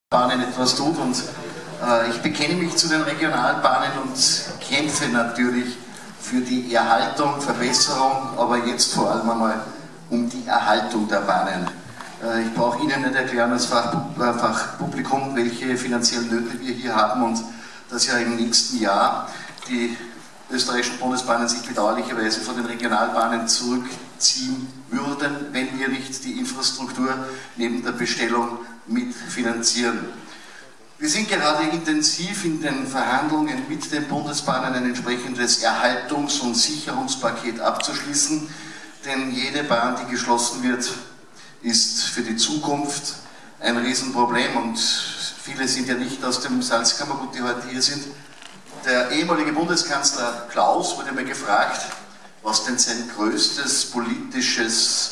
Bahnen etwas tut und ich bekenne mich zu den Regionalbahnen und kämpfe natürlich für die Erhaltung, Verbesserung, aber jetzt vor allem einmal um die Erhaltung der Bahnen. Ich brauche Ihnen nicht erklären als Fachpublikum, welche finanziellen Nöte wir hier haben und dass ja im nächsten Jahr die österreichischen Bundesbahnen sich bedauerlicherweise von den Regionalbahnen zurückziehen würden, wenn wir nicht die Infrastruktur neben der Bestellung mitfinanzieren. Wir sind gerade intensiv in den Verhandlungen mit den Bundesbahnen ein entsprechendes Erhaltungs- und Sicherungspaket abzuschließen, denn jede Bahn, die geschlossen wird, ist für die Zukunft ein Riesenproblem und viele sind ja nicht aus dem Salzkammergut, die heute hier sind. Der ehemalige Bundeskanzler Klaus wurde mir gefragt, was denn sein größtes politisches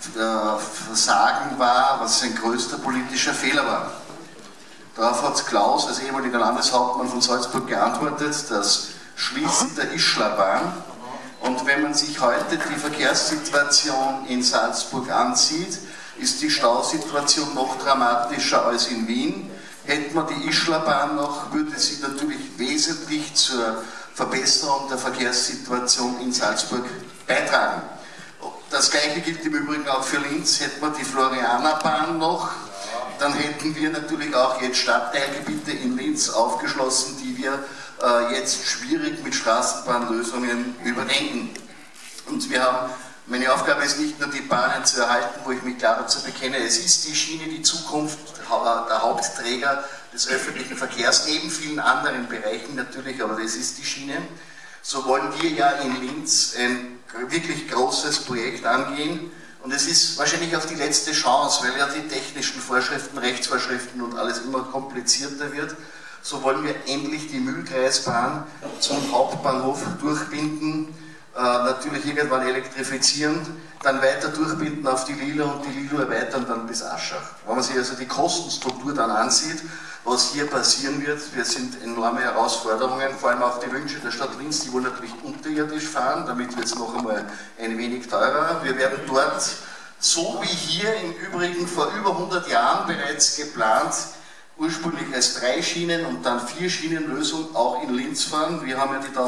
Versagen war, was sein größter politischer Fehler war. Darauf hat Klaus als ehemaliger Landeshauptmann von Salzburg geantwortet, das Schließen der Ischlabahn. Und wenn man sich heute die Verkehrssituation in Salzburg ansieht, ist die Stausituation noch dramatischer als in Wien. Hätte man die Ischlabahn noch, würde sie natürlich wesentlich zur Verbesserung der Verkehrssituation in Salzburg beitragen. Das Gleiche gilt im Übrigen auch für Linz. Hätte man die Florianerbahn noch, dann hätten wir natürlich auch jetzt Stadtteilgebiete in Linz aufgeschlossen, die wir jetzt schwierig mit Straßenbahnlösungen überdenken. Und meine Aufgabe ist nicht nur die Bahnen zu erhalten, wo ich mich klar dazu bekenne, es ist die Schiene die Zukunft, der Hauptträger des öffentlichen Verkehrs, neben vielen anderen Bereichen natürlich, aber das ist die Schiene. So wollen wir ja in Linz ein wirklich großes Projekt angehen und es ist wahrscheinlich auch die letzte Chance, weil ja die technischen Vorschriften, Rechtsvorschriften und alles immer komplizierter wird. So wollen wir endlich die Mühlkreisbahn zum Hauptbahnhof durchbinden, natürlich irgendwann elektrifizieren, dann weiter durchbinden auf die Lilo und die Lilo erweitern dann bis Aschach. Wenn man sich also die Kostenstruktur dann ansieht, was hier passieren wird, wir sind enorme Herausforderungen, vor allem auch die Wünsche der Stadt Linz, die wollen natürlich unterirdisch fahren, damit wird es noch einmal ein wenig teurer. Wir werden dort, so wie hier im Übrigen vor über 100 Jahren bereits geplant, ursprünglich als 3 Schienen und dann 4 Schienenlösung auch in Linz fahren. Wir haben ja die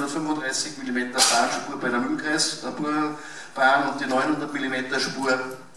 1435 mm Bahnspur bei der Mühlkreisbahn und die 900 mm Spur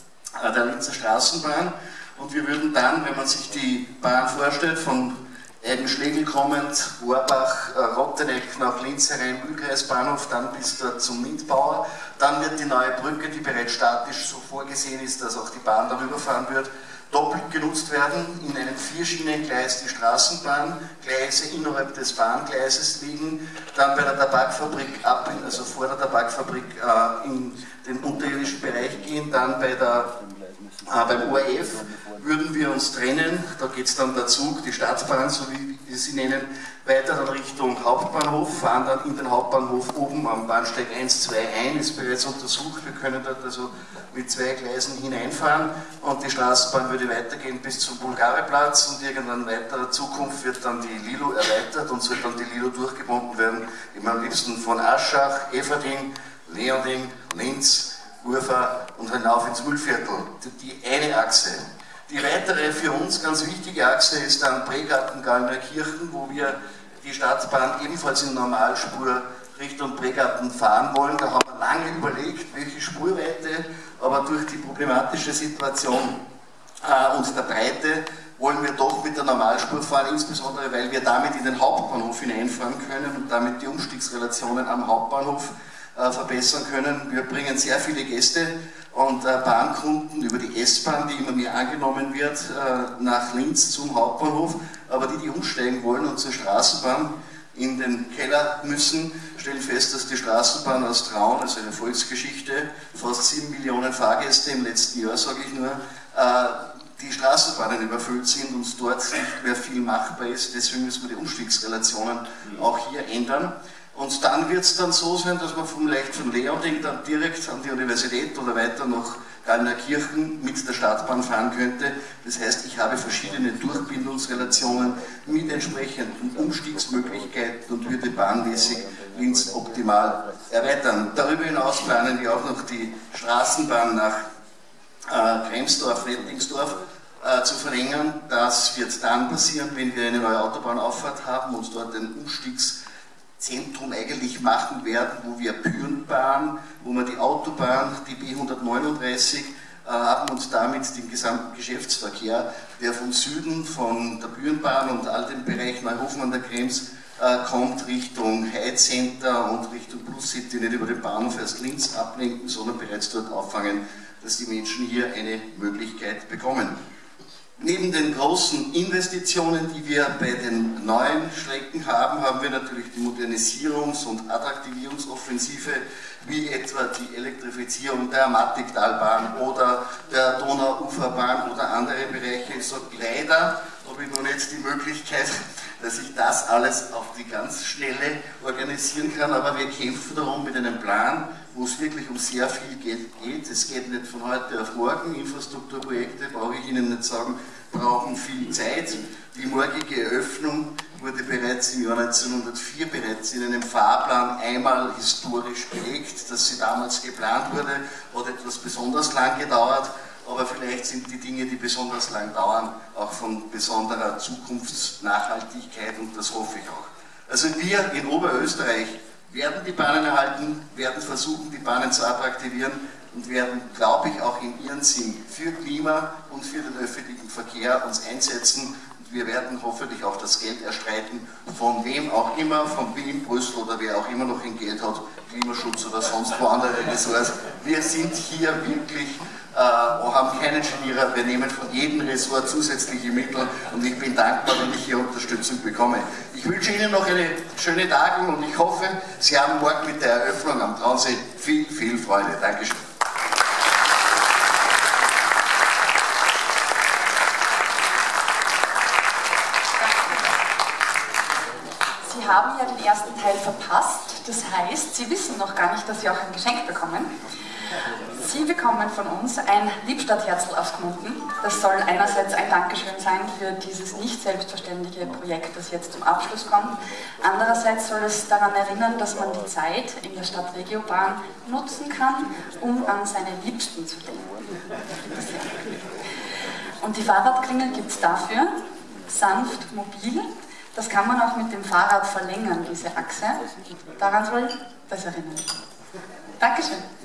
der Linzer Straßenbahn. Und wir würden dann, wenn man sich die Bahn vorstellt, von Eibenschlegel kommend, Warbach, Rotteneck nach Linz herein, Mühlkreisbahnhof, dann bis dort zum Lindbauer. Dann wird die neue Brücke, die bereits statisch so vorgesehen ist, dass auch die Bahn darüber fahren wird, doppelt genutzt werden, in einem 4-Schienen-Gleis die Straßenbahngleise innerhalb des Bahngleises liegen, dann bei der Tabakfabrik also vor der Tabakfabrik in den unterirdischen Bereich gehen, dann beim ORF würden wir uns trennen, da geht es dann der Zug, die Stadtbahn, so wie wir sie nennen, weiter dann Richtung Hauptbahnhof, fahren dann in den Hauptbahnhof oben am Bahnsteig 1, 2 ein, ist bereits untersucht, wir können dort also mit 2 Gleisen hineinfahren und die Straßenbahn würde weitergehen bis zum Bulgariplatz und irgendwann in weiterer Zukunft wird dann die Lilo erweitert und soll dann die Lilo durchgebunden werden, immer am liebsten von Aschach, Everding, Leonding, Linz, Urfa und hinauf ins Mühlviertel, die eine Achse. Die weitere für uns ganz wichtige Achse ist dann Pregarten-Gallnerkirchen, wo wir die Stadtbahn ebenfalls in Normalspur Richtung Pregarten fahren wollen. Da haben wir lange überlegt, welche Spurweite, aber durch die problematische Situation und der Breite wollen wir doch mit der Normalspur fahren, insbesondere weil wir damit in den Hauptbahnhof hineinfahren können und damit die Umstiegsrelationen am Hauptbahnhof verbessern können. Wir bringen sehr viele Gäste und Bahnkunden über die S-Bahn, die immer mehr angenommen wird, nach Linz zum Hauptbahnhof, aber die umsteigen wollen und zur Straßenbahn in den Keller müssen, stellen fest, dass die Straßenbahn aus Traun, also eine Volksgeschichte, fast 7 Millionen Fahrgäste im letzten Jahr, sage ich nur, die Straßenbahnen überfüllt sind und dort nicht mehr viel machbar ist. Deswegen müssen wir die Umstiegsrelationen auch hier ändern. Und dann wird es dann so sein, dass man vielleicht von Leonding dann direkt an die Universität oder weiter nach Gallnerkirchen mit der Stadtbahn fahren könnte. Das heißt, ich habe verschiedene Durchbindungsrelationen mit entsprechenden Umstiegsmöglichkeiten und würde bahnmäßig Linz optimal erweitern. Darüber hinaus planen wir auch noch die Straßenbahn nach Kremsdorf, Rettingsdorf zu verlängern. Das wird dann passieren, wenn wir eine neue Autobahnauffahrt haben und dort ein Umstiegszentrum eigentlich machen werden, wo wir Bürenbahn, wo wir die Autobahn, die B139 haben und damit den gesamten Geschäftsverkehr, der vom Süden, von der Bürenbahn und all dem Bereich Neuhofen an der Krems kommt, Richtung Hyde Center und Richtung Plus City, nicht über den Bahnhof erst links ablenken, sondern bereits dort auffangen, dass die Menschen hier eine Möglichkeit bekommen. Neben den großen Investitionen, die wir bei den neuen Strecken haben, haben wir natürlich die Modernisierungs- und Attraktivierungsoffensive, wie etwa die Elektrifizierung der Mattigtalbahn oder der Donauuferbahn oder andere Bereiche. Ich sage leider, habe ich noch nicht die Möglichkeit, dass ich das alles auf die ganz Schnelle organisieren kann, aber wir kämpfen darum mit einem Plan, wo es wirklich um sehr viel Geld geht. Es geht nicht von heute auf morgen. Infrastrukturprojekte, brauche ich Ihnen nicht sagen, brauchen viel Zeit. Die morgige Eröffnung wurde bereits im Jahr 1904 bereits in einem Fahrplan einmal historisch belegt, dass sie damals geplant wurde, hat etwas besonders lang gedauert. Aber vielleicht sind die Dinge, die besonders lang dauern, auch von besonderer Zukunftsnachhaltigkeit und das hoffe ich auch. Also wir in Oberösterreich werden die Bahnen erhalten, werden versuchen, die Bahnen zu attraktivieren und werden, glaube ich, auch in ihrem Sinn für Klima und für den öffentlichen Verkehr uns einsetzen. Und wir werden hoffentlich auch das Geld erstreiten, von wem auch immer, von Wien, Brüssel oder wer auch immer noch ein Geld hat, Klimaschutz oder sonst wo andere Ressorts. Wir sind hier wirklich haben keinen Genierer, wir nehmen von jedem Ressort zusätzliche Mittel und ich bin dankbar, wenn ich hier Unterstützung bekomme. Ich wünsche Ihnen noch eine schöne Tagung und ich hoffe, Sie haben morgen mit der Eröffnung am Traunsee viel, viel Freude. Dankeschön. Sie haben ja den ersten Teil verpasst, das heißt, Sie wissen noch gar nicht, dass Sie auch ein Geschenk bekommen. Sie bekommen von uns ein Liebstadtherzl aus Gmunden. Das soll einerseits ein Dankeschön sein für dieses nicht selbstverständliche Projekt, das jetzt zum Abschluss kommt. Andererseits soll es daran erinnern, dass man die Zeit in der Stadtregiobahn nutzen kann, um an seine Liebsten zu denken. Und die Fahrradklingel gibt es dafür, sanft, mobil. Das kann man auch mit dem Fahrrad verlängern, diese Achse. Daran soll das erinnern. Dankeschön.